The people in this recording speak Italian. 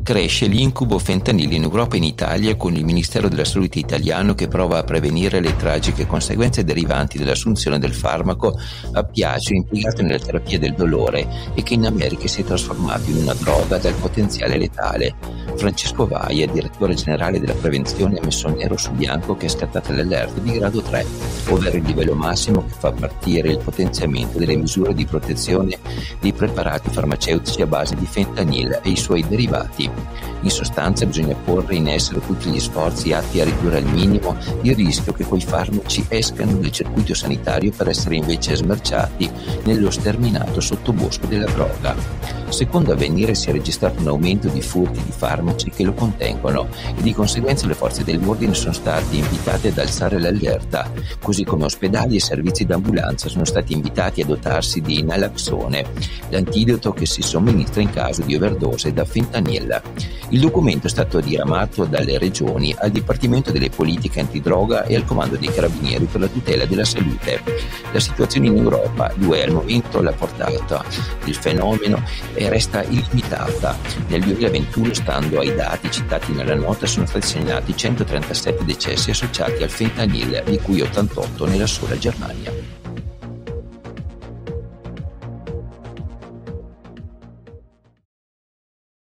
Cresce l'incubo fentanili in Europa e in Italia, con il Ministero della Salute italiano che prova a prevenire le tragiche conseguenze derivanti dall'assunzione del farmaco oppiaceo impiegato nella terapia del dolore e che in America si è trasformato in una droga dal potenziale letale. Francesco Vaia, direttore generale della prevenzione, ha messo nero su bianco che è scattata l'allerta di grado 3, ovvero il livello massimo che fa partire il potenziamento delle misure di protezione dei preparati farmaceutici a base di fentanil e i suoi derivati. In sostanza bisogna porre in essere tutti gli sforzi atti a ridurre al minimo il rischio che quei farmaci escano dal circuito sanitario per essere invece smerciati nello sterminato sottobosco della droga. Secondo Avvenire si è registrato un aumento di furti di farmaci che lo contengono e di conseguenza le forze dell'ordine sono state invitate ad alzare l'allerta, così come ospedali e servizi d'ambulanza sono stati invitati a dotarsi di naloxone, l'antidoto che si somministra in caso di overdose da fentanil. Il documento è stato diramato dalle regioni al Dipartimento delle Politiche Antidroga e al Comando dei Carabinieri per la tutela della salute. La situazione in Europa, l'UE al momento l'ha portata il fenomeno e resta illimitata. Nel 2021, stando ai dati citati nella nota, sono stati segnalati 137 decessi associati al fentanil, di cui 88 nella sola Germania.